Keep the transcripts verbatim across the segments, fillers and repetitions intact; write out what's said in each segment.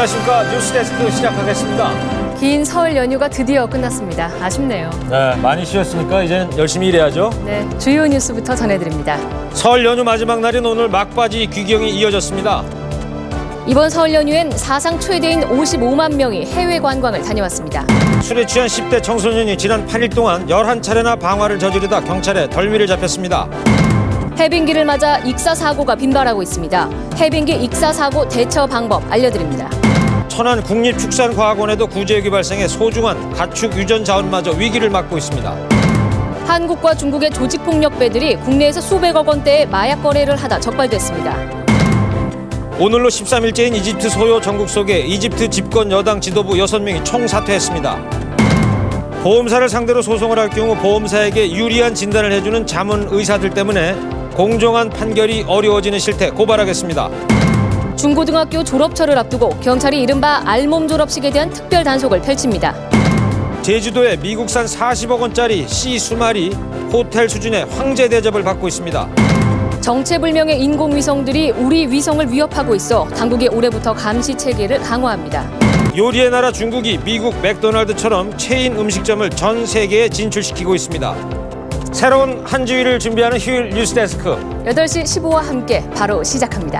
안녕하십니까. 뉴스데스크 시작하겠습니다. 긴 설 연휴가 드디어 끝났습니다. 아쉽네요. 네, 많이 쉬었으니까 이젠 열심히 일해야죠. 네, 주요 뉴스부터 전해드립니다. 설 연휴 마지막 날인 오늘 막바지 귀경이 이어졌습니다. 이번 설 연휴엔 사상 최대인 오십오만 명이 해외 관광을 다녀왔습니다. 술에 취한 십 대 청소년이 지난 팔 일 동안 열한 차례나 방화를 저지르다 경찰에 덜미를 잡혔습니다. 해빙기를 맞아 익사 사고가 빈발하고 있습니다. 해빙기 익사 사고 대처 방법 알려드립니다. 천안 국립축산과학원에도 구제역이 발생해 소중한 가축 유전 자원마저 위기를 맞고 있습니다. 한국과 중국의 조직폭력배들이 국내에서 수백억 원대의 마약 거래를 하다 적발됐습니다. 오늘로 십삼 일째인 이집트 소요 전국 속에 이집트 집권 여당 지도부 여섯 명이 총사퇴했습니다. 보험사를 상대로 소송을 할 경우 보험사에게 유리한 진단을 해주는 자문 의사들 때문에 공정한 판결이 어려워지는 실태 고발하겠습니다. 중고등학교 졸업철을 앞두고 경찰이 이른바 알몸 졸업식에 대한 특별 단속을 펼칩니다. 제주도에 미국산 사십억 원짜리 씨 수말이 호텔 수준의 황제 대접을 받고 있습니다. 정체불명의 인공위성들이 우리 위성을 위협하고 있어 당국이 올해부터 감시 체계를 강화합니다. 요리의 나라 중국이 미국 맥도날드처럼 체인 음식점을 전 세계에 진출시키고 있습니다. 새로운 한 주일을 준비하는 휴일 뉴스데스크. 여덟 시 십오와 함께 바로 시작합니다.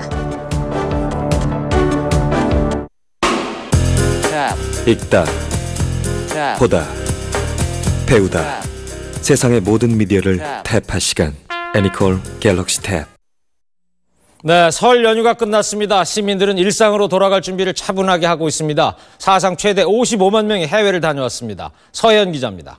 읽다, 보다, 배우다. 세상의 모든 미디어를 탭할 시간. 애니콜 갤럭시 탭. 네, 설 연휴가 끝났습니다. 시민들은 일상으로 돌아갈 준비를 차분하게 하고 있습니다. 사상 최대 오십오만 명이 해외를 다녀왔습니다. 서혜연 기자입니다.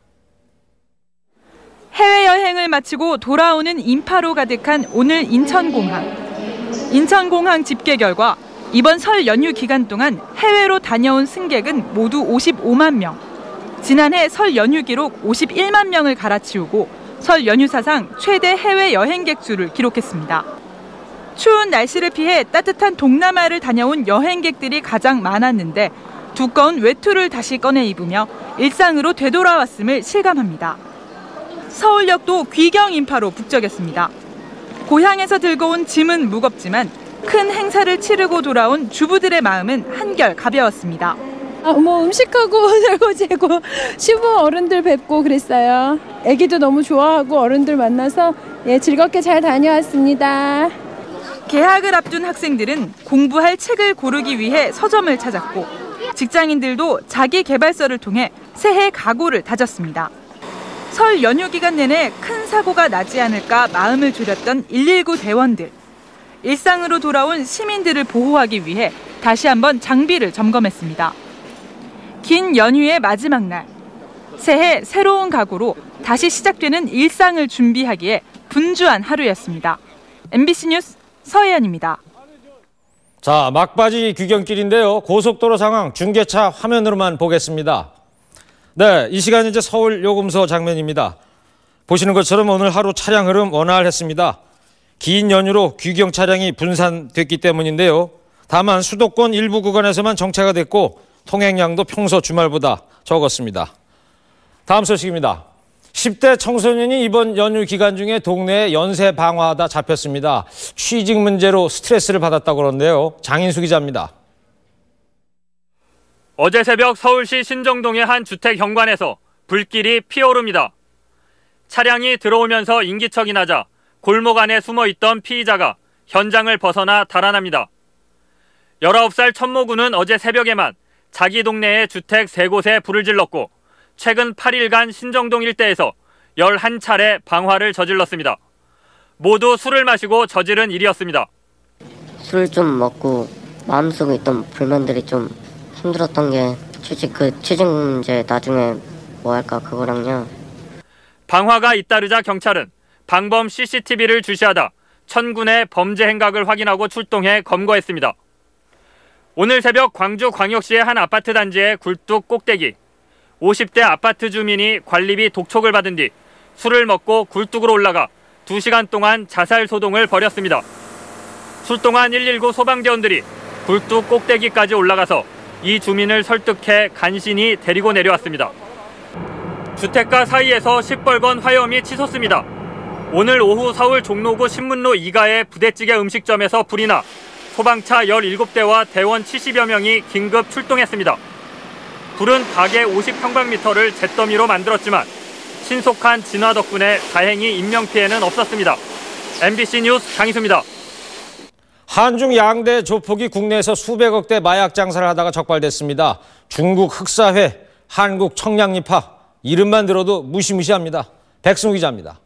해외여행을 마치고 돌아오는 인파로 가득한 오늘 인천공항. 인천공항 집계 결과 이번 설 연휴 기간 동안 해외로 다녀온 승객은 모두 오십오만 명. 지난해 설 연휴 기록 오십일만 명을 갈아치우고 설 연휴 사상 최대 해외 여행객 수를 기록했습니다. 추운 날씨를 피해 따뜻한 동남아를 다녀온 여행객들이 가장 많았는데 두꺼운 외투를 다시 꺼내 입으며 일상으로 되돌아왔음을 실감합니다. 서울역도 귀경 인파로 북적였습니다. 고향에서 들고 온 짐은 무겁지만 큰 행사를 치르고 돌아온 주부들의 마음은 한결 가벼웠습니다. 아, 뭐 음식하고 설거지하고 시부 어른들 뵙고 그랬어요. 아기도 너무 좋아하고 어른들 만나서 예, 즐겁게 잘 다녀왔습니다. 개학을 앞둔 학생들은 공부할 책을 고르기 위해 서점을 찾았고 직장인들도 자기 개발서를 통해 새해 각오를 다졌습니다. 설 연휴 기간 내내 큰 사고가 나지 않을까 마음을 졸였던 일일구 대원들. 일상으로 돌아온 시민들을 보호하기 위해 다시 한번 장비를 점검했습니다. 긴 연휴의 마지막 날. 새해 새로운 각오로 다시 시작되는 일상을 준비하기에 분주한 하루였습니다. 엠비씨 뉴스 서혜연입니다. 자, 막바지 귀경길인데요. 고속도로 상황 중계차 화면으로만 보겠습니다. 네, 이 시간 이제 서울 요금소 장면입니다. 보시는 것처럼 오늘 하루 차량 흐름 원활했습니다. 긴 연휴로 귀경 차량이 분산됐기 때문인데요. 다만 수도권 일부 구간에서만 정체가 됐고 통행량도 평소 주말보다 적었습니다. 다음 소식입니다. 십 대 청소년이 이번 연휴 기간 중에 동네에 연쇄 방화하다 잡혔습니다. 취직 문제로 스트레스를 받았다고 그러는데요. 장인수 기자입니다. 어제 새벽 서울시 신정동의 한 주택 현관에서 불길이 피어오릅니다. 차량이 들어오면서 인기척이 나자 골목 안에 숨어있던 피의자가 현장을 벗어나 달아납니다. 열아홉 살 천모군은 어제 새벽에만 자기 동네의 주택 세 곳에 불을 질렀고 최근 팔 일간 신정동 일대에서 열한 차례 방화를 저질렀습니다. 모두 술을 마시고 저지른 일이었습니다. 술 좀 먹고 마음속에 있던 불만들이 좀 힘들었던 게 취직 그 취직 문제 나중에 뭐 할까 그거랑요. 방화가 잇따르자 경찰은 방범 씨씨티비를 주시하다 천군의 범죄 행각을 확인하고 출동해 검거했습니다. 오늘 새벽 광주 광역시의 한 아파트 단지의 굴뚝 꼭대기. 오십 대 아파트 주민이 관리비 독촉을 받은 뒤 술을 먹고 굴뚝으로 올라가 두 시간 동안 자살 소동을 벌였습니다. 출동한 일일구 소방대원들이 굴뚝 꼭대기까지 올라가서 이 주민을 설득해 간신히 데리고 내려왔습니다. 주택가 사이에서 시뻘건 화염이 치솟습니다. 오늘 오후 서울 종로구 신문로 이 가의 부대찌개 음식점에서 불이 나 소방차 열일곱 대와 대원 칠십여 명이 긴급 출동했습니다. 불은 가게 오십 평방미터를 잿더미로 만들었지만 신속한 진화 덕분에 다행히 인명피해는 없었습니다. 엠비씨 뉴스 장희수입니다. 한중 양대 조폭이 국내에서 수백억 대 마약 장사를 하다가 적발됐습니다. 중국 흑사회, 한국 청량리파, 이름만 들어도 무시무시합니다. 백승우 기자입니다.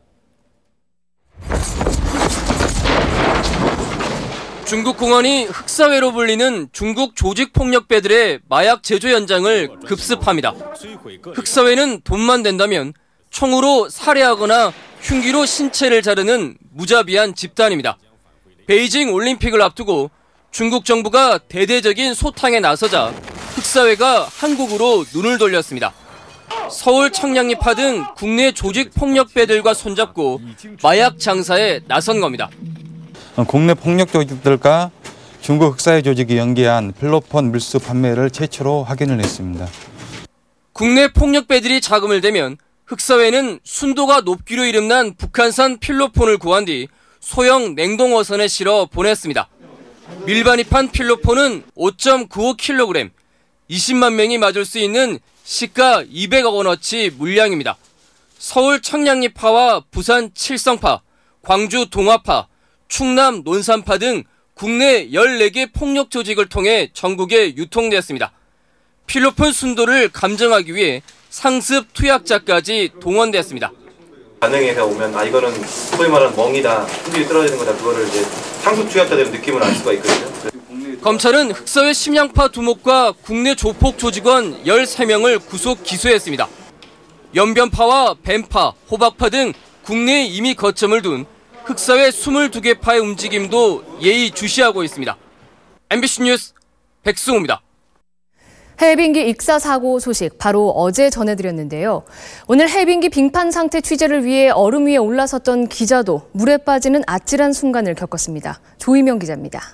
중국 공안이 흑사회로 불리는 중국 조직폭력배들의 마약 제조 현장을 급습합니다. 흑사회는 돈만 된다면 총으로 살해하거나 흉기로 신체를 자르는 무자비한 집단입니다. 베이징 올림픽을 앞두고 중국 정부가 대대적인 소탕에 나서자 흑사회가 한국으로 눈을 돌렸습니다. 서울 청량리파 등 국내 조직폭력배들과 손잡고 마약 장사에 나선 겁니다. 국내 폭력 조직들과 중국 흑사회 조직이 연계한 필로폰 물수 판매를 최초로 확인을 했습니다. 국내 폭력배들이 자금을 대면 흑사회는 순도가 높기로 이름난 북한산 필로폰을 구한 뒤 소형 냉동어선에 실어 보냈습니다. 밀반입한 필로폰은 오 점 구오 킬로그램, 이십만 명이 맞을 수 있는 시가 이백억 원어치 물량입니다. 서울 청량리파와 부산 칠성파, 광주 동아파, 충남 논산파 등 국내 열네 개 폭력 조직을 통해 전국에 유통되었습니다. 필로폰 순도를 감정하기 위해 상습 투약자까지 동원됐습니다. 반응해서 오면 아 이거는 소위 말하는 멍이다, 수질이 떨어지는 거다, 그거를 이제 상습 투약자들의 느낌을 알 수가 있거든요. 검찰은 흑사회 심양파 두목과 국내 조폭 조직원 열세 명을 구속 기소했습니다. 연변파와 뱀파, 호박파 등 국내에 이미 거점을 둔 흑사회 이십이 개 파의 움직임도 예의주시하고 있습니다. 엠비씨 뉴스 백승우입니다. 해빙기 익사 사고 소식 바로 어제 전해드렸는데요. 오늘 해빙기 빙판 상태 취재를 위해 얼음 위에 올라섰던 기자도 물에 빠지는 아찔한 순간을 겪었습니다. 조희명 기자입니다.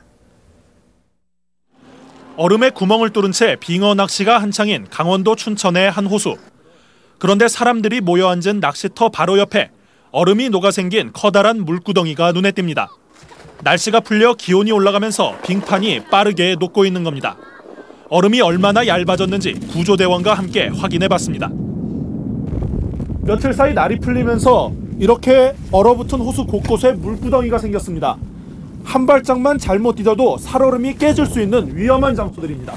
얼음에 구멍을 뚫은 채 빙어 낚시가 한창인 강원도 춘천의 한 호수. 그런데 사람들이 모여 앉은 낚시터 바로 옆에 얼음이 녹아 생긴 커다란 물구덩이가 눈에 띕니다. 날씨가 풀려 기온이 올라가면서 빙판이 빠르게 녹고 있는 겁니다. 얼음이 얼마나 얇아졌는지 구조대원과 함께 확인해봤습니다. 며칠 사이 날이 풀리면서 이렇게 얼어붙은 호수 곳곳에 물구덩이가 생겼습니다. 한 발짝만 잘못 디뎌도 살얼음이 깨질 수 있는 위험한 장소들입니다.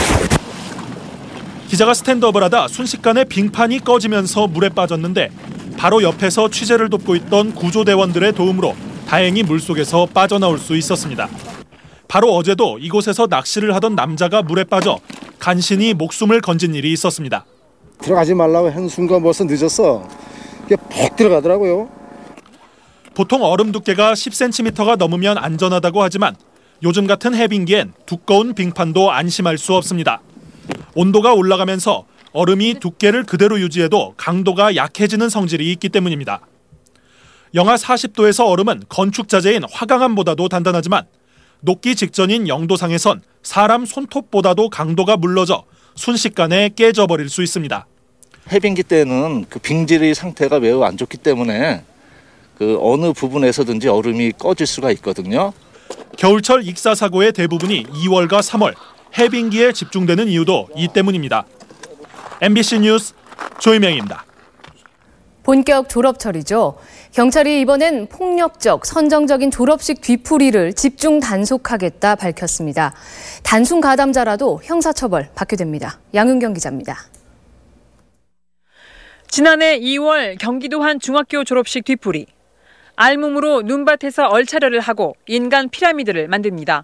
기자가 스탠드업을 하다 순식간에 빙판이 꺼지면서 물에 빠졌는데 바로 옆에서 취재를 돕고 있던 구조대원들의 도움으로 다행히 물속에서 빠져나올 수 있었습니다. 바로 어제도 이곳에서 낚시를 하던 남자가 물에 빠져 간신히 목숨을 건진 일이 있었습니다. 들어가지 말라고 한 순간 벌써 늦었어. 이게 푹 들어가더라고요. 보통 얼음 두께가 십 센티미터가 넘으면 안전하다고 하지만 요즘 같은 해빙기엔 두꺼운 빙판도 안심할 수 없습니다. 온도가 올라가면서 얼음이 두께를 그대로 유지해도 강도가 약해지는 성질이 있기 때문입니다. 영하 사십 도에서 얼음은 건축자재인 화강암보다도 단단하지만 녹기 직전인 영도상에선 사람 손톱보다도 강도가 물러져 순식간에 깨져버릴 수 있습니다. 해빙기 때는 그 빙질의 상태가 매우 안 좋기 때문에 그 어느 부분에서든지 얼음이 꺼질 수가 있거든요. 겨울철 익사 사고의 대부분이 이월과 삼월 해빙기에 집중되는 이유도 이 때문입니다. 엠비씨 뉴스 조희명입니다. 본격 졸업철이죠. 경찰이 이번엔 폭력적, 선정적인 졸업식 뒤풀이를 집중 단속하겠다 밝혔습니다. 단순 가담자라도 형사처벌 받게 됩니다. 양은경 기자입니다. 지난해 이월 경기도 한 중학교 졸업식 뒤풀이. 알몸으로 눈밭에서 얼차려를 하고 인간 피라미드를 만듭니다.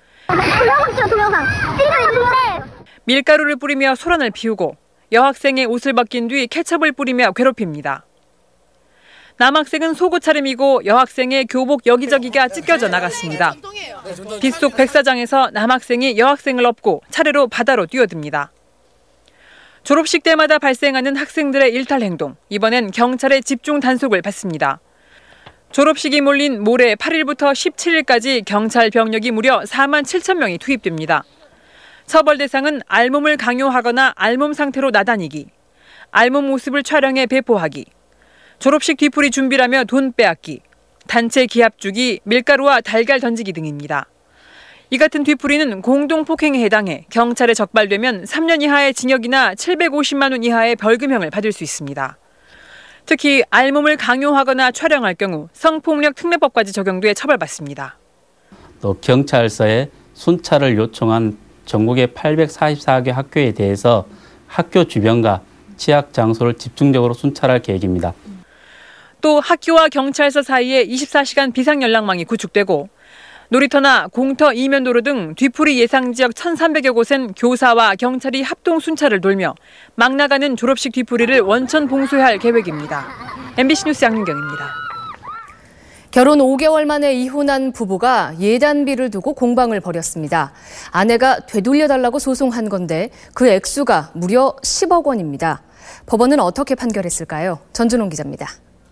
밀가루를 뿌리며 소란을 피우고 여학생의 옷을 벗긴 뒤 케첩을 뿌리며 괴롭힙니다. 남학생은 속옷 차림이고 여학생의 교복 여기저기가 찢겨져 나갔습니다. 빗속 백사장에서 남학생이 여학생을 업고 차례로 바다로 뛰어듭니다. 졸업식 때마다 발생하는 학생들의 일탈 행동, 이번엔 경찰의 집중 단속을 받습니다. 졸업식이 몰린 모레 팔 일부터 십칠 일까지 경찰 병력이 무려 사만 칠천 명이 투입됩니다. 처벌 대상은 알몸을 강요하거나 알몸 상태로 나다니기, 알몸 모습을 촬영해 배포하기, 졸업식 뒤풀이 준비라며 돈 빼앗기, 단체 기합 주기, 밀가루와 달걀 던지기 등입니다. 이 같은 뒤풀이는 공동폭행에 해당해 경찰에 적발되면 삼 년 이하의 징역이나 칠백오십만 원 이하의 벌금형을 받을 수 있습니다. 특히 알몸을 강요하거나 촬영할 경우 성폭력 특례법까지 적용돼 처벌받습니다. 또 경찰서에 순찰을 요청한 전국의 팔백사십사 개 학교에 대해서 학교 주변과 취약 장소를 집중적으로 순찰할 계획입니다. 또 학교와 경찰서 사이에 이십사 시간 비상연락망이 구축되고 놀이터나 공터 이면도로 등 뒤풀이 예상지역 천삼백여 곳은 교사와 경찰이 합동 순찰을 돌며 막 나가는 졸업식 뒤풀이를 원천 봉쇄할 계획입니다. 엠비씨 뉴스 양윤경입니다. 결혼 오 개월 만에 이혼한 부부가 예단비를 두고 공방을 벌였습니다. 아내가 되돌려달라고 소송한 건데 그 액수가 무려 십억 원입니다. 법원은 어떻게 판결했을까요? 전준홍 기자입니다.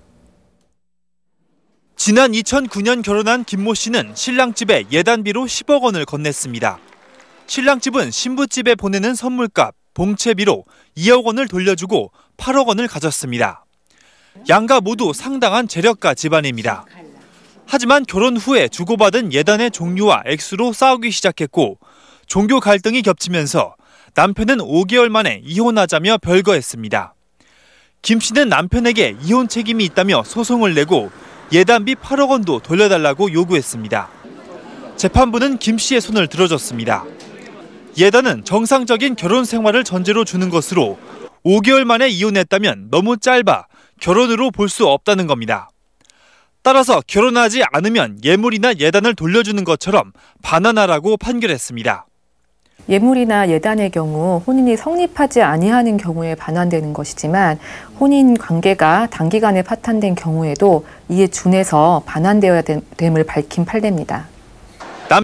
지난 이천구 년 결혼한 김모 씨는 신랑집에 예단비로 십억 원을 건넸습니다. 신랑집은 신부집에 보내는 선물값, 봉채비로 이억 원을 돌려주고 팔억 원을 가졌습니다. 양가 모두 상당한 재력가 집안입니다. 하지만 결혼 후에 주고받은 예단의 종류와 액수로 싸우기 시작했고 종교 갈등이 겹치면서 남편은 오 개월 만에 이혼하자며 별거했습니다. 김 씨는 남편에게 이혼 책임이 있다며 소송을 내고 예단비 팔억 원도 돌려달라고 요구했습니다. 재판부는 김 씨의 손을 들어줬습니다. 예단은 정상적인 결혼 생활을 전제로 주는 것으로 오 개월 만에 이혼했다면 너무 짧아 결혼으로 볼 수 없다는 겁니다. 따라서 결혼하지 않으면 예물이나 예단을 돌려주는 것처럼 반환하라고 판결했습니다. 예물이나 예단의 경우 혼인이 성립하지 아니하는 경우에 반환되는 것이지만 혼인 관계가 단기간에 파탄된 경우에도 이에 준해서 반환되어야 됨을 밝힌 판례입니다.